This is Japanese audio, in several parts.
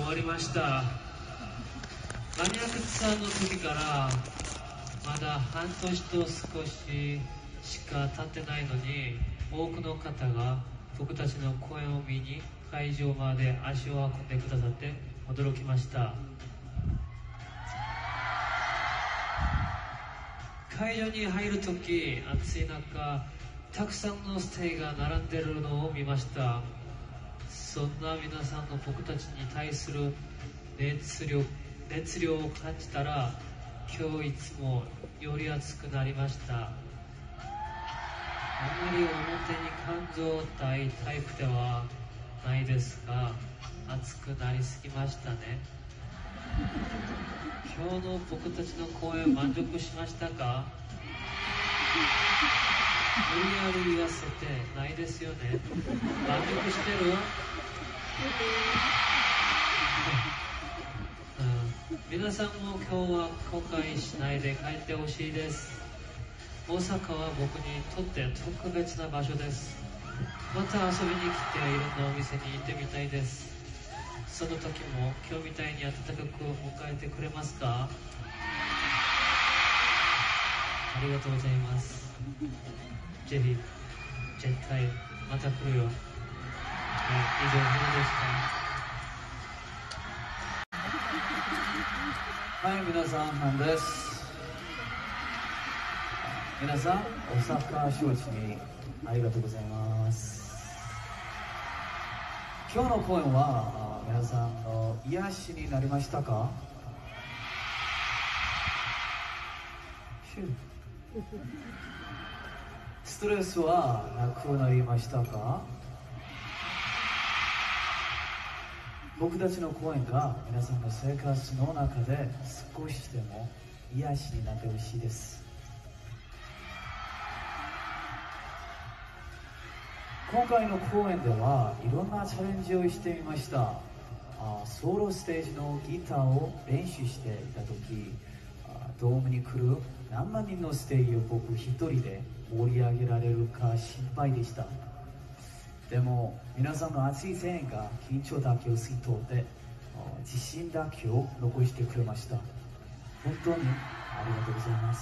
終わりました。マニアックツアーの時からまだ半年と少ししか経ってないのに、多くの方が僕たちの公演を見に会場まで足を運んでくださって驚きました。会場に入るとき、暑い中たくさんのステージが並んでるのを見ました。そんな皆さんの僕たちに対する熱量を感じたら、今日いつもより熱くなりました。あまり表に感情をたいタイプではないですが、熱くなりすぎましたね。今日の僕たちの公演満足しましたか？無理やり言わせてないですよね。満足してる？皆さんも今日は後悔しないで帰ってほしいです。大阪は僕にとって特別な場所です。また遊びに来ていろんなお店に行ってみたいです。その時も今日みたいに温かく迎えてくれますか？ありがとうございます。ぜひ絶対また来るよ。以上、ヒロでした。はい、皆さん、ハンです。皆さん、大阪招致にありがとうございます。今日の公演は皆さんの癒しになりましたか？ストレスはなくなりましたか？僕たちの公演が皆さんの生活の中で少しでも癒しになってほしいです。今回の公演ではいろんなチャレンジをしてみました。ソロステージのギターを練習していた時、ドームに来る何万人のステージを僕一人で盛り上げられるか心配でした。でも皆さんの熱い声援が緊張だけを吸い取って自信だけを残してくれました。本当にありがとうございます。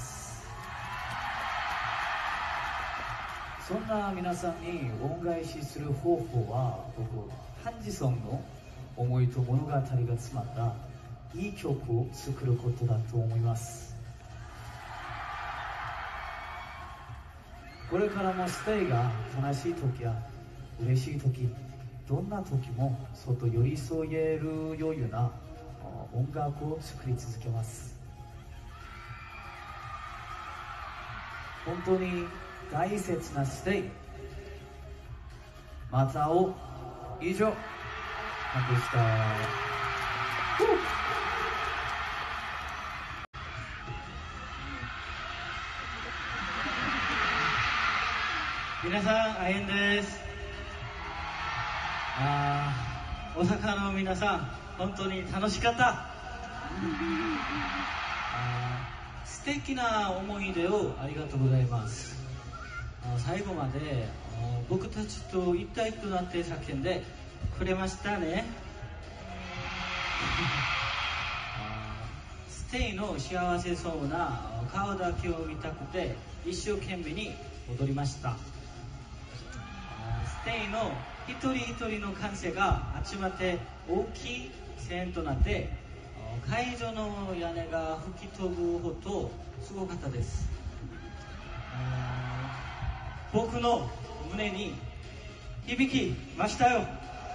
そんな皆さんに恩返しする方法は、僕ハンジソンの思いと物語が詰まったいい曲を作ることだと思います。これからもステイが悲しい時や嬉しい時、どんな時もそっと寄り添える余裕な音楽を作り続けます。本当に大切なステイ、また会おう。以上、ハンでした。 皆さん、アイエンです。大阪の皆さん、本当に楽しかった。素敵な思い出をありがとうございます。最後まで僕たちと一体となって叫んでくれましたね。ステイの幸せそうな顔だけを見たくて一生懸命に踊りました。ステイの一人一人の歓声が集まって大きい声援となって会場の屋根が吹き飛ぶほどすごかったです。僕の胸に響きましたよ。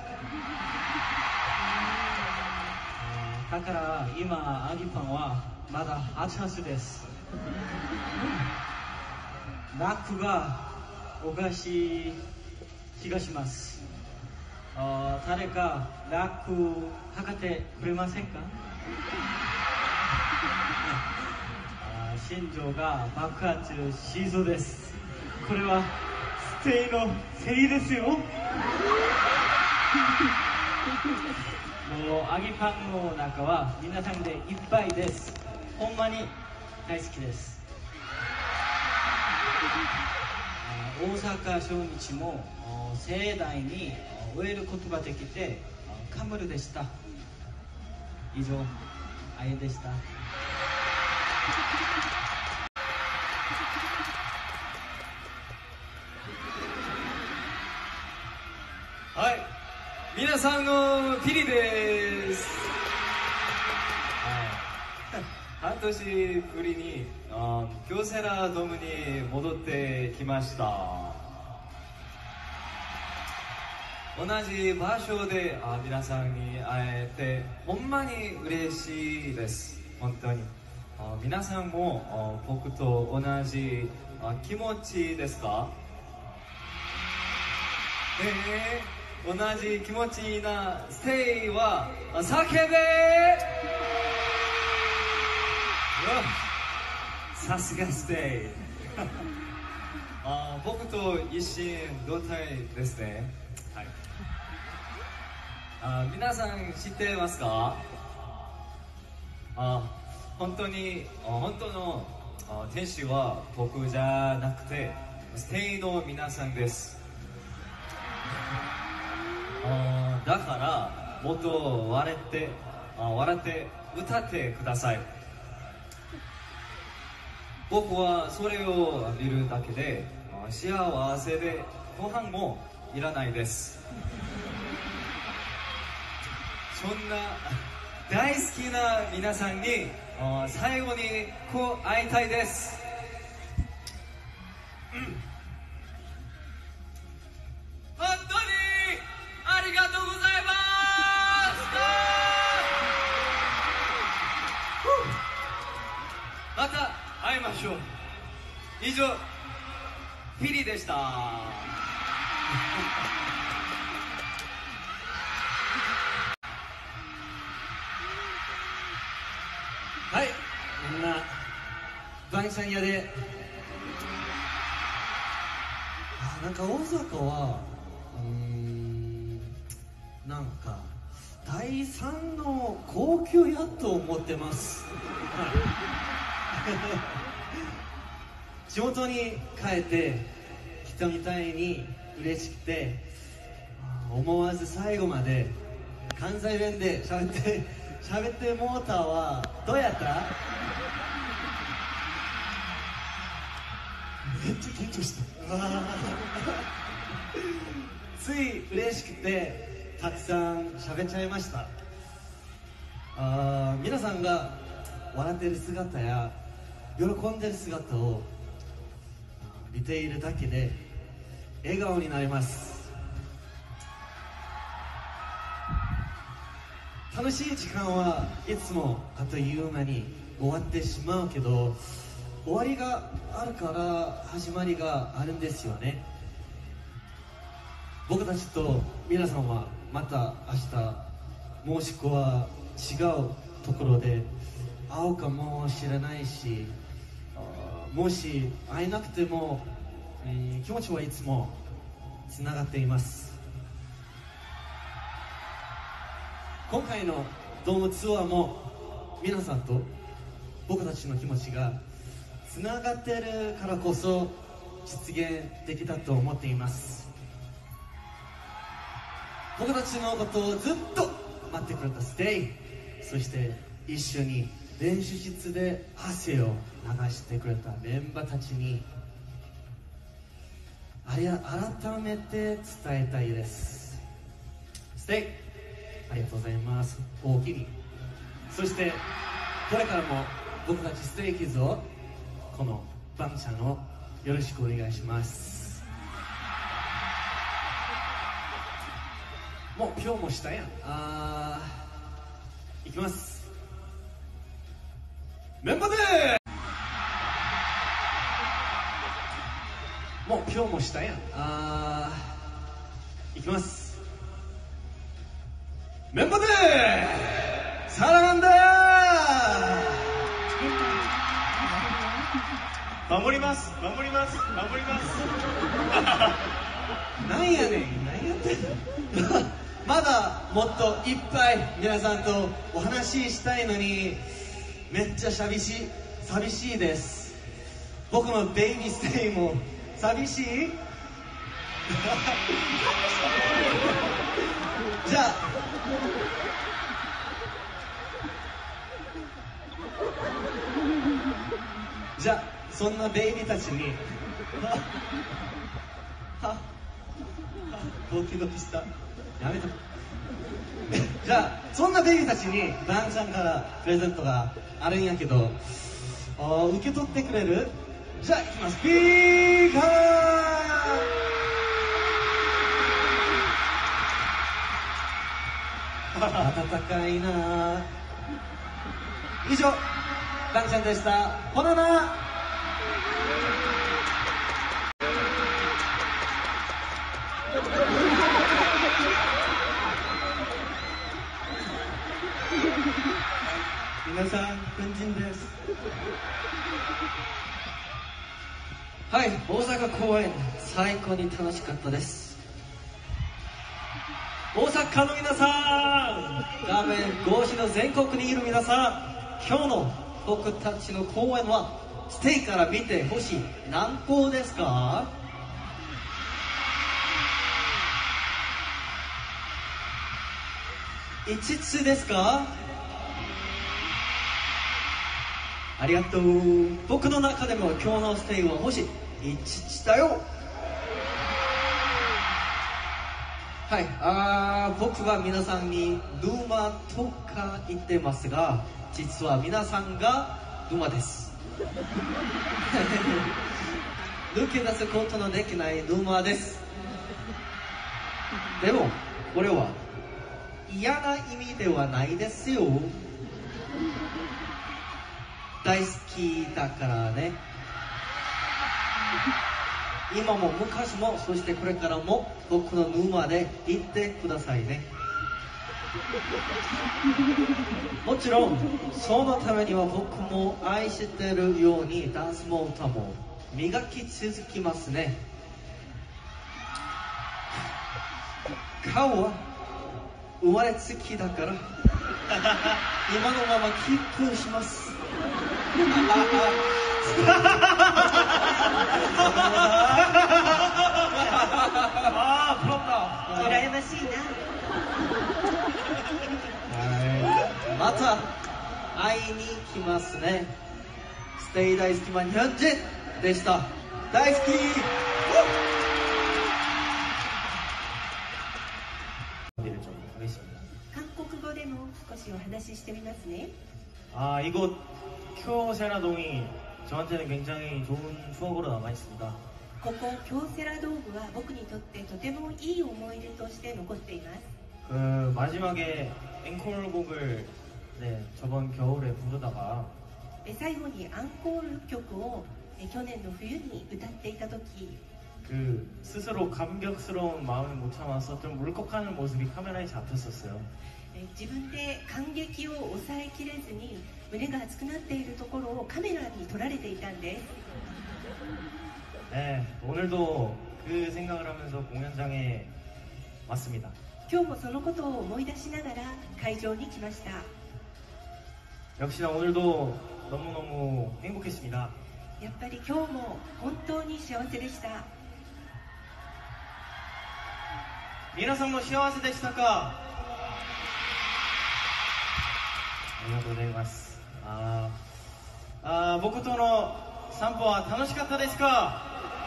だから今揚げパンはまだ熱々です。ラックがおかしい気がします。誰かラック測ってくれませんか？心情が爆発しそうです。これはステイのせいですよ。もう揚げパンの中は皆さんでいっぱいです。ほんまに大好きです。大阪小日も盛大に終えることができてカムルでした。 以上、あゆでした。 はい、皆さんのピリです。半年ぶりに京セラドームに戻ってきました。同じ場所で皆さんに会えてほんまに嬉しいです。本当に皆さんも僕と同じ気持ちですか？同じ気持ちなステイは叫べ！さすがステイ僕と一心同体ですね。はい、皆さん知ってますか？本当の天使は僕じゃなくてステイの皆さんです。だからもっと笑って歌ってください。僕はそれを見るだけで幸せでご飯もいらないです。そんな大好きな皆さんに最後にこう会いたいです。本当にありがとうございます。また会いましょう。以上、フィリでした。 はい、みんなバンシャン屋でなんか大阪はなんか第3の高級やと思ってます。地元に帰って人みたいに嬉しくて思わず最後まで関西弁で喋ってもうたはどうやった？めっちゃ緊張したつい嬉しくてたくさん喋っちゃいました。皆さんが笑ってる姿や喜んでる姿を見ているだけで笑顔になります。楽しい時間はいつもあっという間に終わってしまうけど、終わりがあるから始まりがあるんですよね。僕たちと皆さんはまた明日もしくは違うところで会うかもしれないし、もし会えなくても、気持ちはいつもつながっています。今回のドームツアーも皆さんと僕たちの気持ちがつながっているからこそ実現できたと思っています。僕たちのことをずっと待ってくれたステイ、そして一緒に練習室で汗を流してくれたメンバーたちに改めて伝えたいです。ステイありがとうございます。おおきに。そしてこれからも僕たちステイキッズをこのバンチャのよろしくお願いします。もう今日もしたやん。いきます。メンバーでもう今日もしたやん。いきます。メンバーでサラマンダー守りますなんやねん、なんやってんのまだもっといっぱい皆さんとお話ししたいのにめっちゃ寂しいです。僕のベイビーステイも寂しいじゃあじゃあそんなベイビーたちにドキドキした。やめとじゃあそんなベイビーたちにダンちゃんからプレゼントがあるんやけど、受け取ってくれる？じゃあいきます。スピーカー暖かいな。以上ダンちゃんでした。ほなな。皆さん、軍人です。はい、大阪公演最高に楽しかったです。大阪の皆さん、画面越しの全国にいる皆さん、今日の僕たちの公演はステイから見てほしい何校ですか？5つですか？ありがとう。僕の中でも今日のステイは星5つだよ。はい、僕は皆さんにルーマとか言ってますが、実は皆さんがルーマです。抜け出すことのできないルーマです。でもこれは嫌な意味ではないですよ。大好きだからね。今も昔も、そしてこれからも僕の沼でいってくださいね。もちろんそのためには僕も愛してるようにダンスも歌も磨き続きますね。顔は生まれつきだから今のままキープします。 羨ましいな。 また会いに来ますね。ステイ大好きマンニョンジでした。大好き。 韓国語でも少しお話ししてみますね。 이곳 쿄세라동이 저한테는 굉장히 좋은 추억으로 남아있습니다. ここ京セラドームは僕にとってとてもいい思い出として残っています。 그 마지막에 앵콜곡을 저번 겨울에 부르다가 最後にアンコール曲を去年の冬に歌っていた時、 그 스스로 감격스러운 마음을 못 참아서 좀 울컥하는 모습이 카메라에 잡혔었어요. 自分で感激を抑えきれずに胸が熱くなっているところをカメラに撮られていたんです。 네, 오늘도 그 생각을 하면서 공연장에 왔습니다. 今日もそのことを思い出しながら会場に来ました。 역시나 오늘도 너무너무 행복했습니다. やっぱり今日も本当に幸せでした。 미나상도 幸せでしたか? ありがとうございます。僕との散歩は楽しかったですか?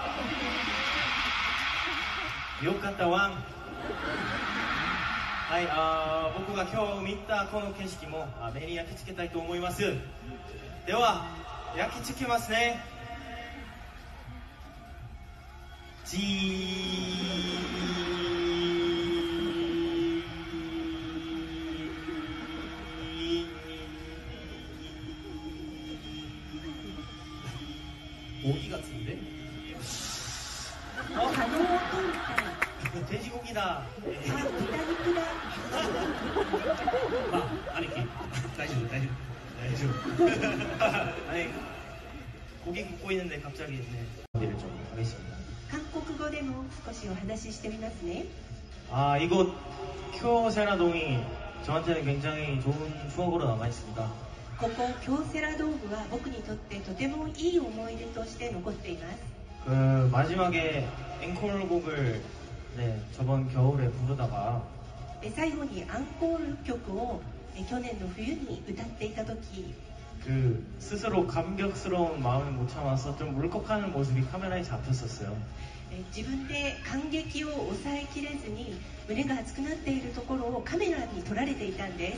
よかったワン。はい、僕が今日見たこの景色も目に焼き付けたいと思います。では焼き付けますね。じー。 모기 같은데? 돼지고기다. 아니, 다시. 아니, 고기 굽고 있는데 갑자기 얘기를 좀 하겠습니다. 韓国語でも少しお話ししてみますね。 이곳 쿄세라동이 저한테는 굉장히 좋은 추억으로 남아있습니다. ここ京セラドームは僕にとってとてもいい思い出として残っています。 그 마지막에 앵콜곡을 저번 겨울에 부르다가 最後にアンコール曲を去年の冬に歌っていた時、 스스로 감격스러운 마음을 못 참아서 좀 울컥하는 모습이 카메라에 잡혔었어요. 自分で感激を抑えきれずに胸が熱くなっているところをカメラに撮られていたんです。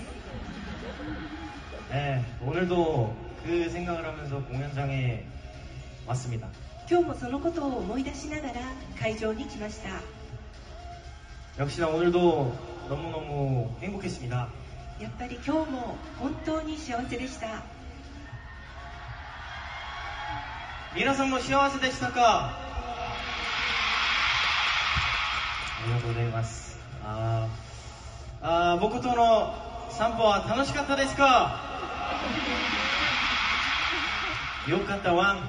네, 오늘도 그 생각을 하면서 공연장에 왔습니다. 今日もそのことを思い出しながら会場に来ました。 역시나 오늘도 너무너무 행복했습니다. やっぱり今日も本当に幸せでした。 皆さんも幸せでしたか？ありがとうございます。僕との散歩は楽しかったですか？よかったワン。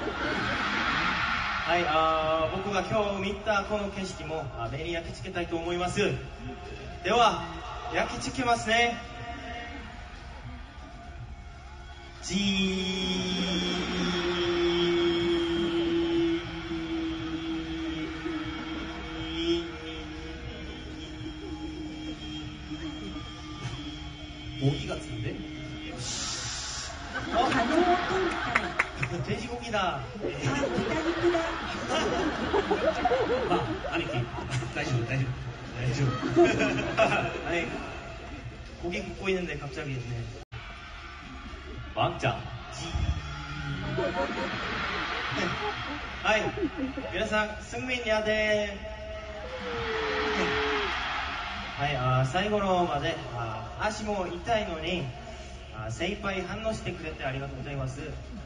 はい、僕が今日見たこの景色も目に焼き付けたいと思います。では焼き付けますね。じー。 모기 같은데? 可能とみたい。 돼지고기다. 豚肉だ。 兄貴大丈夫。 아니 고기 굽고 있는데 갑자기 있네. 왕짱. 하이, 皆さん승민 야대. はい、最後のまで足も痛いのに精一杯反応してくれてありがとうございます。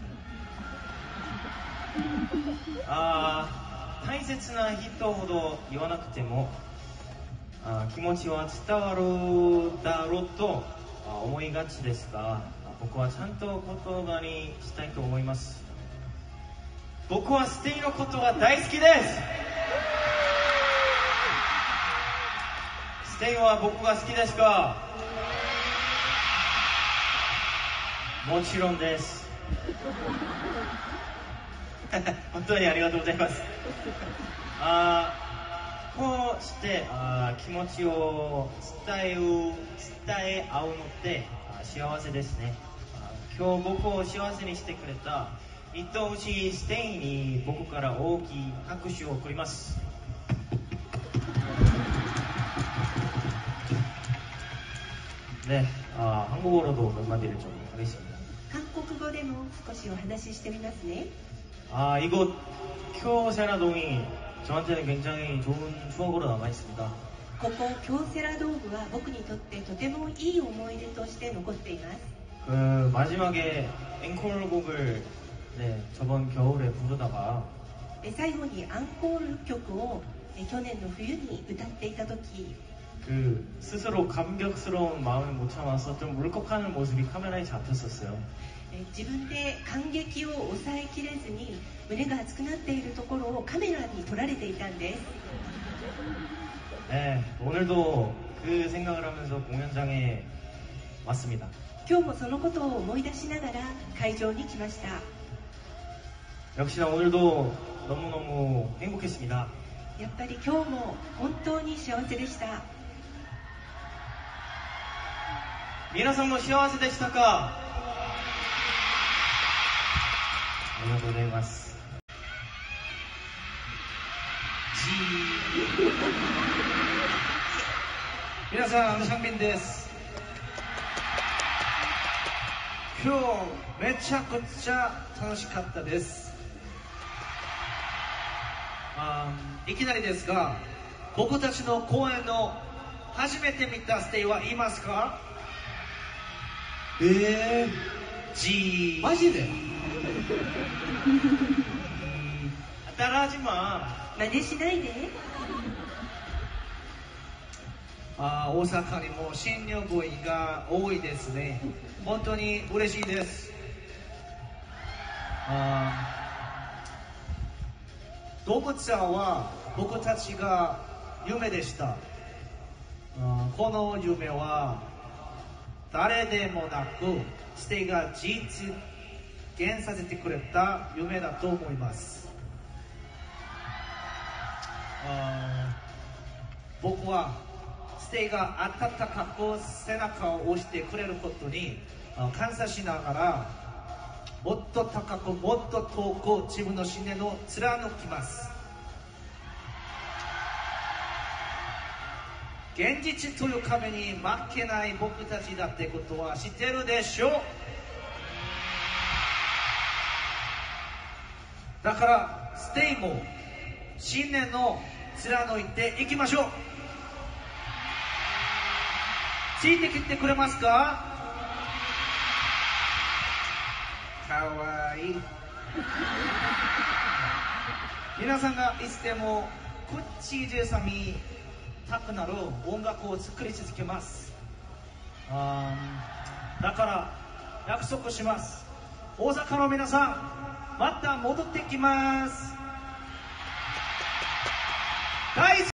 大切な人ほど言わなくても気持ちは伝わるだろうと思いがちですが、僕はちゃんと言葉にしたいと思います。僕はステイのことが大好きです。ステイは僕が好きですか？もちろんです。本当にありがとうございます。こうして気持ちを伝え合うのって幸せですね。今日僕を幸せにしてくれた愛おしいステイに僕から大きい拍手を送ります。 네, 한국어로도 몇 마디를 좀 하겠습니다. 韓国語でも少しお話ししてみますね。 이곳 쿄세라동이 저한테는 굉장히 좋은 추억으로 남아있습니다. ここ京セラドームは僕にとってとてもいい思い出として残っています。 그 마지막에 앵콜곡을 저번 겨울에 부르다가 最後にアンコール曲を去年の冬に歌っていた時、 그 스스로 감격스러운 마음을 못 참아서 좀 울컥하는 모습이 카메라에 잡혔었어요. 自分で感激を抑えきれずに胸が熱くなっているところをカメラに撮られていたんです。 네, 오늘도 그 생각을 하면서 공연장에 왔습니다. 今日もそのことを思い出しながら会場に来ました。 역시나 오늘도 너무너무 행복했습니다. やっぱり今日も本当に幸せでした。 皆さんも幸せでしたか？ありがとうございます。 皆さん、シャンビンです。今日めちゃくちゃ楽しかったです。いきなりですが、僕たちの公演の初めて見たステイはいますか？マジで？ 当たらじま真似しないで。 大阪にも新入部員が多いですね。本当に嬉しいです。動物園は僕たちが夢でした。この夢は誰でもなくステイが実現させてくれた夢だと思います。僕はステイが温かく背中を押してくれることに感謝しながら、もっと高くもっと遠く自分の信念を貫きます。現実という壁に負けない僕たちだってことは知ってるでしょう。だからステイも信念を貫いていきましょう。ついてきてくれますか？かわいい。皆さんがいつでも口ずさみたくなる音楽を作り続けます。だから約束します。大阪の皆さん、また戻ってきます。大好き